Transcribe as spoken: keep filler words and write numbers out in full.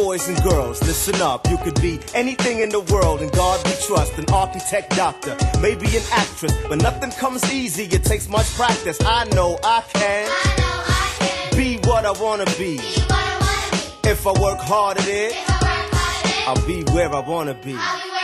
boys and girls, listen up. You could be anything in the world, and God we trust. An architect, doctor, maybe an actress, but nothing comes easy, it takes much practice. I know I can, I know I can be what I wanna be. be what I wanna be. If I work hard at it, If I work hard at it, I'll be where I wanna be. I'll be where